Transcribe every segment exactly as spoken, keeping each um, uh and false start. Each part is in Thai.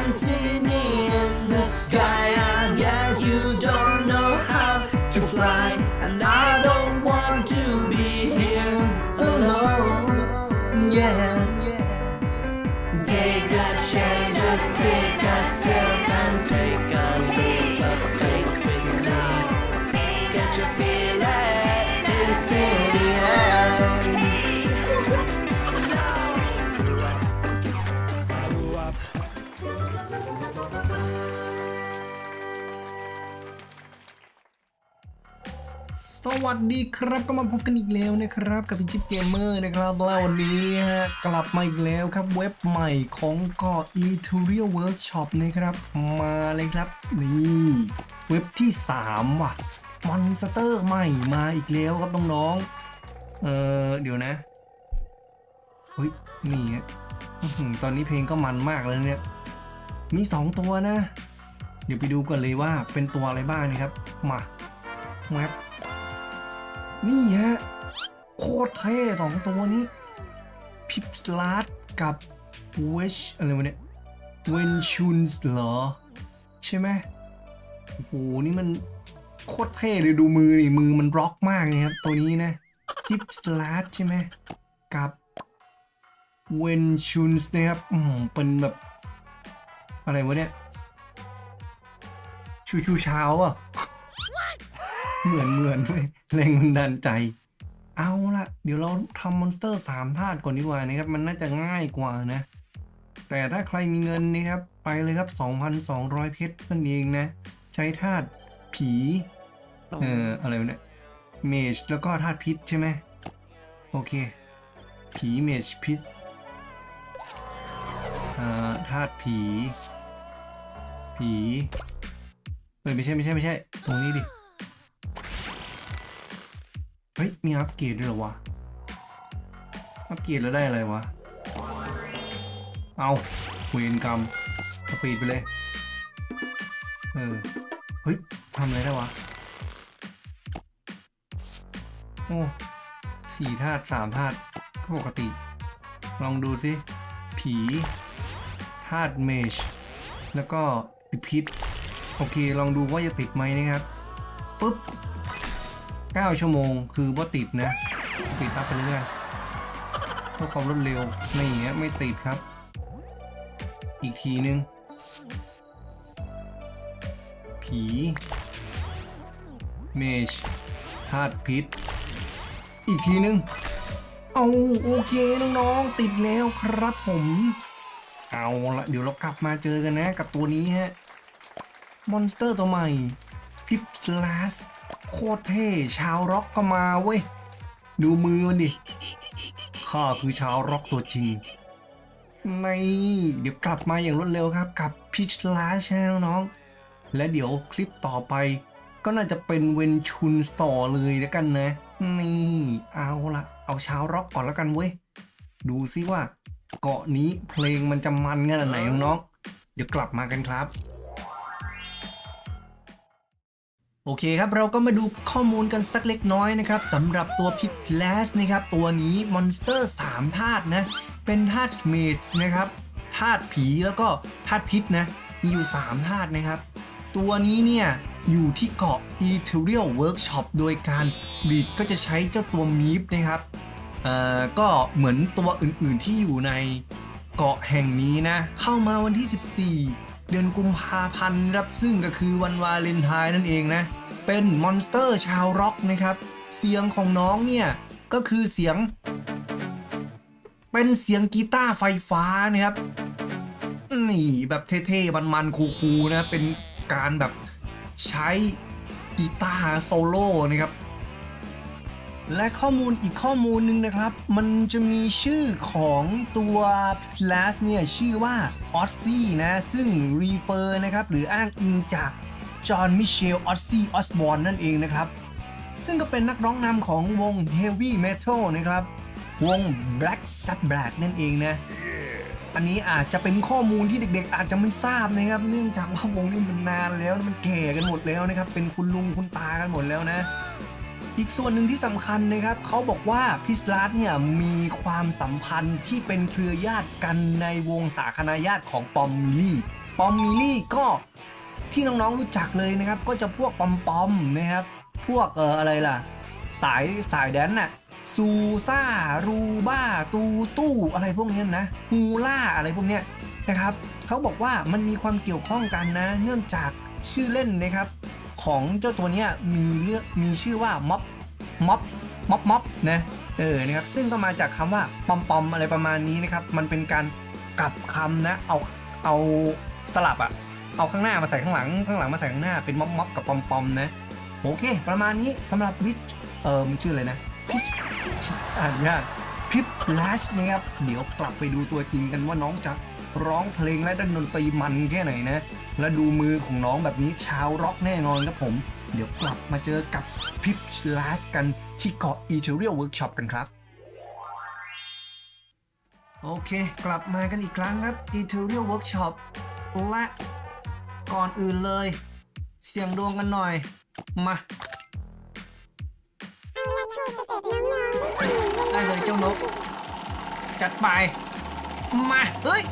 can see me in the sky and yet you don't know how to fly and I don't want to be here alone. Yeah, take a chance, just take a step and take a leap of faith with me. Can't you feel it? It's in the air.สวัสดีครับก็มาพบกันอีกแล้วนะครับกับพิชิตเกมเมอร์นะครับแล้ววันนี้ฮะกลับมาอีกแล้วครับเว็บใหม่ของเกาะ Ethereal Workshop นะครับมาเลยครับนี่เว็บที่สามว่ะมอนสเตอร์ใหม่มาอีกแล้วครับน้องๆเออเดี๋ยวนะเฮ้ยนี่ฮะตอนนี้เพลงก็มันมากเลยเนี่ยมีสองตัวนะเดี๋ยวไปดูกันเลยว่าเป็นตัวอะไรบ้างนะครับมาแว็บนี่ฮะโคตรเท่สองตัวนี้พิปสลาดกับเวชอะไรวะเนี่ยเวนชุนส์เหรอใช่ไหมโอ้โหนี่มันโคตรเท่เลยดูมือนี่มือมันร็อกมากเลยครับตัวนี้นะพิปสลาดใช่ไหมกับเวนชุนส์นะครับอืมเป็นแบบอะไรวะเนี่ยชูชูเช้าอ่ะเหมือนเหมือนเลยแรงบันดาลใจเอาละเดี๋ยวเราทำมอนสเตอร์สามธาตุก่อนดีกว่านะครับมันน่าจะง่ายกว่านะแต่ถ้าใครมีเงินนี่ครับไปเลยครับ สองพันสองร้อย เพชรนั่นเองนะใช้ธาตุผีเอ่ออะไรเนี่ยเมจแล้วก็ธาตุพิษใช่ไหมโอเคผีเมจพิษอ่าธาตุผีผีเฮ้ยไม่ใช่ไม่ใช่ไม่ใช่ตรงนี้ดิเฮ้ยมีอัปเกรดด้วยเหรอวะอัปเกรดแล้วได้อะไรวะเอาเวรกรรมสปีดไปเลยเออเฮ้ยทำอะไรได้วะโอ้สี่ธาตุสามธาตุปกติลองดูสิผีธาตุเมจแล้วก็ติดพิษโอเคลองดูว่าจะติดไหมนะครับปุ๊บเก้าชั่วโมงคือว่าติดนะติดอัพไปเรื่อยๆเพื่อความรวดเร็วไม่อย่างเงี้ยไม่ติดครับอีกทีนึงผีเมจธาตุพิษอีกทีนึงเอาโอเคน้องๆติดแล้วครับผมเอาละเดี๋ยวเรากลับมาเจอกันนะกับตัวนี้ฮะมอนสเตอร์ตัวใหม่พิปสลาสโคตรเท่ชาวร็อกก็มาเว้ยดูมือมันดิข้าคือชาวร็อกตัวจริงในเดี๋ยวกลับมาอย่างรวดเร็วครับกับพิปสลาสใช่น้องๆและเดี๋ยวคลิปต่อไปก็น่าจะเป็นเวนชุนสตอร์เลยแล้วกันนะนี่เอาละเอาชาวร็อกก่อนแล้วกันเว้ยดูซิว่าเกาะนี้เพลงมันจะมันขนาดไหนน้องๆเดี๋ยวกลับมากันครับโอเคครับเราก็มาดูข้อมูลกันสักเล็กน้อยนะครับสำหรับตัวพิษแลสนะครับตัวนี้มอนสเตอร์สามธาตุนะเป็นธาตุเมจนะครับธาตุผีแล้วก็ธาตุพิษนะมีอยู่สามธาตุนะครับตัวนี้เนี่ยอยู่ที่เกาะ Ethereal Workshop โดยการบีดก็จะใช้เจ้าตัวมีฟนะครับเอ่อก็เหมือนตัวอื่นๆที่อยู่ในเกาะแห่งนี้นะเข้ามาวันที่สิบสี่เดือนกุมภาพันธ์ครับซึ่งก็คือวันวาเลนไทน์นั่นเองนะเป็นมอนสเตอร์ชาวร็อกนะครับเสียงของน้องเนี่ยก็คือเสียงเป็นเสียงกีตาร์ไฟฟ้านะครับนี่แบบเท่ๆมันๆคูลๆนะเป็นการแบบใช้กีตาร์โซโล่นะครับและข้อมูลอีกข้อมูลหนึ่งนะครับมันจะมีชื่อของตัวพิลาสเนี่ยชื่อว่าออสซี่นะซึ่งรีเฟอร์นะครับหรืออ้างอิงจากจอห์นมิเชลออสซี่ออสบอร์นนั่นเองนะครับซึ่งก็เป็นนักร้องนำของวง Heavy Metal นะครับวง Black Sabbath นั่นเองนะอันนี้อาจจะเป็นข้อมูลที่เด็กๆอาจจะไม่ทราบนะครับเนื่องจากว่าวงนี้มันนานแล้วมันแก่กันหมดแล้วนะครับเป็นคุณลุงคุณตากันหมดแล้วนะอีกส่วนหนึ่งที่สำคัญนะครับเขาบอกว่าพิสลาสเนี่ยมีความสัมพันธ์ที่เป็นเครือญาติกันในวงสาคนาญาติของปอมมิลี่ปอมมิลี่ก็ที่น้องๆรู้จักเลยนะครับก็จะพวกปอมปอมนะครับพวกเอออะไรล่ะสายสายแดนน่ะซูซ่ารูบ้าตูตู้อะไรพวกนี้นะฮูล่าอะไรพวกเนี้ยนะครับเขาบอกว่ามันมีความเกี่ยวข้องกันนะเนื่องจากชื่อเล่นนะครับของเจ้าตัวเนี้ยมีเรื่องมีชื่อว่าม็อบม็อบม็อบม็อบนะเออนะครับซึ่งก็มาจากคำว่าปอมปอมอะไรประมาณนี้นะครับมันเป็นการกลับคำนะเอาเอาสลับอะเอาข้างหน้ามาใส่ข้างหลังข้างหลังมาใส่ข้างหน้าเป็นม็อบม็อบกับปอมปอมนะโอเคประมาณนี้สำหรับวิทเออมันชื่ออะไรนะพิชอ่านยากพิปแลชนะครับเดี๋ยวกลับไปดูตัวจริงกันว่าน้องจะร้องเพลงและดนตรีมันแค่ไหนนะและดูมือของน้องแบบนี้ชาวร็อกแน่นอนครับผมเดี๋ยวกลับมาเจอกับพิปแลชกันที่เกาะ Ethereal Workshop กันครับโอเคกลับมากันอีกครั้งครับ Ethereal Workshop และก่อนอื่นเลยเสี่ยงดวงกันหน่อยมาได้เลยเจ้านกจัดไปมาเฮ้ย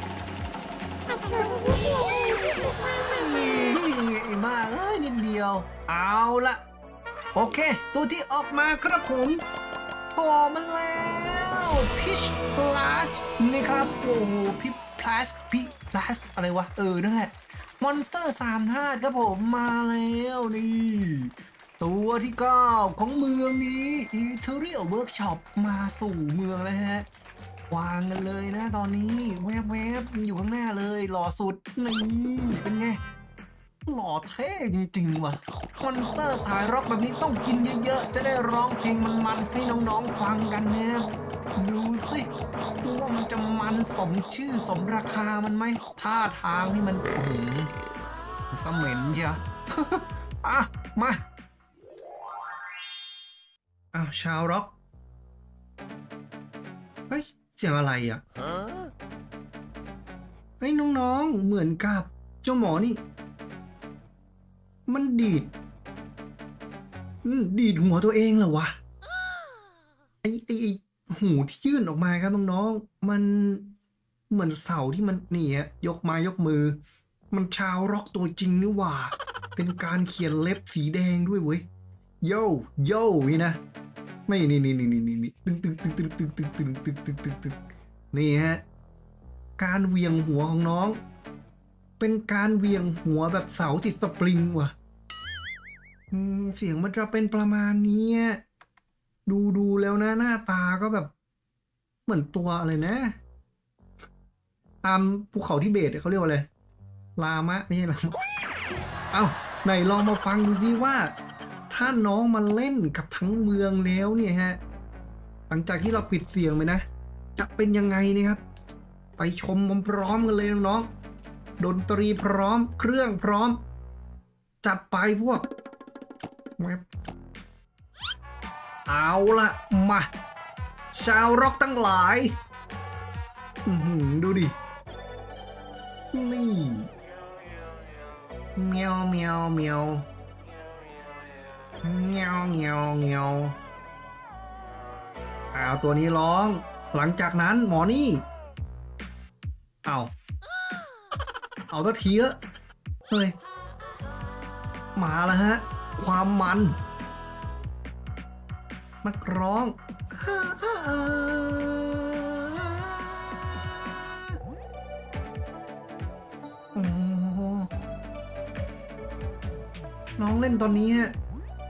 ไอ้บ้าเอ้ยนิดเดียวเอาละโอเคตัวที่ออกมาครับผมพอมันแล้วพิชพลัสนี่ครับโอ้โหพิชพลัสพิพลัสอะไรวะเออนั่นแหละมอนสเตอร์สามธาตุครับผมมาแล้วนี่ตัวที่เก้าของเมืองนี้ Ethereal Workshop มาสู่เมืองแล้วฮะวางกันเลยนะตอนนี้แวบๆอยู่ข้างหน้าเลยหล่อสุดนี่เป็นไงหล่อเท่จริงๆว่ะมอนสเตอร์สายร็อกแบบนี้ต้องกินเยอะๆจะได้ร้องเพลงมันๆให้น้องๆฟังกันนะดูสิว่ามันจะมันสมชื่อสมราคามันไหมท่าทางนี่มันโอ้โหเสม็นเชียว อ่ะมาอ้าวชาวร็อกเฮ้ยเสียงอะไรอ่ะเฮ้ยน้องๆเหมือนกับเจ้าหมอนี่มันดีดดีดหัวตัวเองเหรอวะไอไอหูที่ยื่นออกมาครับน้องๆมันเหมือนเสาที่มันนี่ฮะยกมายกมือมันชาวร็อกตัวจริงนี่หว่าเป็นการเขียนเล็บสีแดงด้วยเว้ยโย่โย่นี่นะไม่นี่นี่นี่นี่นี่ตึงตึงตึงตึงตึงตึงตึงตึงตึงตึงตึงนี่ฮะการเวียงหัวของน้องเป็นการเวียงหัวแบบเสาติดสปริงว่ะเสียงมันจะเป็นประมาณนี้ดูดูแล้วนะหน้าตาก็แบบเหมือนตัวอะไรนะตามภูเขาทิเบตเขาเรียกว่าอะไรลามะไม่ใช่ลามะเอ้าไหนลองมาฟังดูซิว่าถ้าน้องมาเล่นกับทั้งเมืองแล้วเนี่ยฮะหลังจากที่เราปิดเสียงไปนะจะเป็นยังไงนะครับไปชมพร้อมกันเลยน้องๆดนตรีพร้อมเครื่องพร้อมจัดไปพวกเอาละมาชาวร็อกตั้งหลายดูดินี่เมียวเมียวเมียวเงี้ยวเงี้ยวเงี้ยวเอาตัวนี้ร้องหลังจากนั้นหมอนี่เอาเอาตะเทียเฮ้ยมาแล้วฮะความมันนักร้องโอ้น้องเล่นตอนนี้ฮะ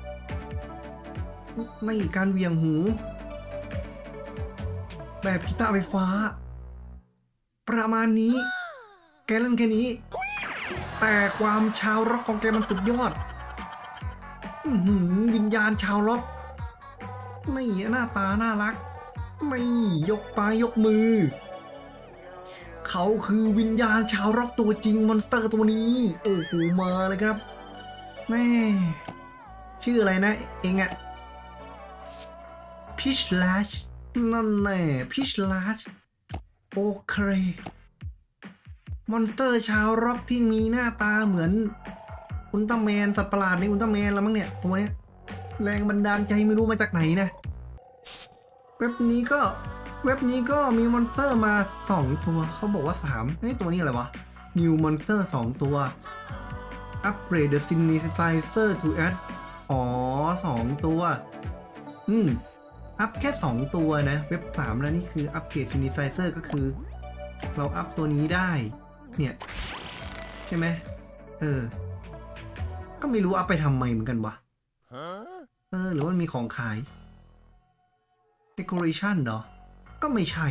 ไม่การเวียงหูแบบกีตาร์ไฟฟ้าประมาณนี้แกเล่นแค่นี้แต่ความชาวร็อกของแกมันสุดยอดวิญญาณชาวร็อกไม่หน้าตาน่ารักไม่ยกปลายยกมือเขาคือวิญญาณชาวร็อกตัวจริงมอนสเตอร์ตัวนี้โอ้โหมาเลยครับแม่ชื่ออะไรนะเองอะพิชแลชนั่นแน่พิชแลชโอเคมอนสเตอร์ชาวร็อกที่มีหน้าตาเหมือนอุลตร้าแมนสัตว์ประหลาดในอุลตร้าแมนแล้วมั้งเนี่ยตัวเนี้ยแรงบันดาลใจไม่รู้มาจากไหนนะเว็บนี้ก็เว็บนี้ก็มีมอนสเตอร์มาสองตัวเขาบอกว่าสามนี่ตัวนี้อะไรวะ New Monster สองตัว Upgrade the Synthesizer to add อ๋อสองตัวอืมอัพแค่สองตัวนะเว็บสามแล้วนี่คืออัปเกรด Synthesizer ก็คือเราอัพตัวนี้ได้เนี่ยใช่ไหมเออก็ไม่รู้อัพไปทำไมเหมือนกันวะเออหรือว่ามีของขาย Decoration เหรอก็ไม่ใช่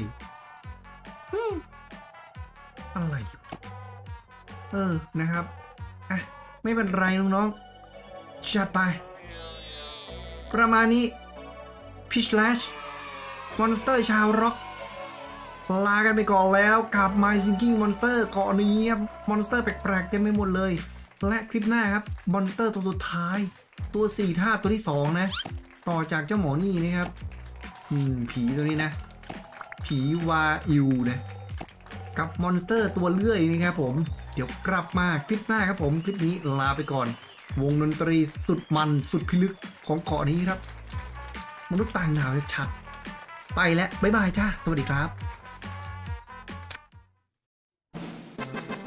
อะไรเออนะครับอ่ะไม่เป็นไรน้องๆจัดไปประมาณนี้ Pitch Lash มอนสเตอร์ชาวร็อกลากันไปก่อนแล้วกับ My Sinking Monster เกาะนี้ครับมอนสเตอร์แปลกๆเต็มไปหมดเลยและคลิปหน้าครับมอนสเตอร์ตัวสุดท้ายตัวสี่ธาตุตัวที่สองนะต่อจากเจ้าหมอนี่นะครับอืมผีตัวนี้นะผีวาอิวนะกับมอนสเตอร์ตัวเลื่อยนี่ครับผมเดี๋ยวกลับมาคลิปหน้าครับผมคลิปนี้ลาไปก่อนวงดนตรีสุดมันสุดพิลึกของเกาะนี้ครับมนุษย์ต่างดาวชัดไปแล้วบ๊ายบายจ้าสวัสดีครับ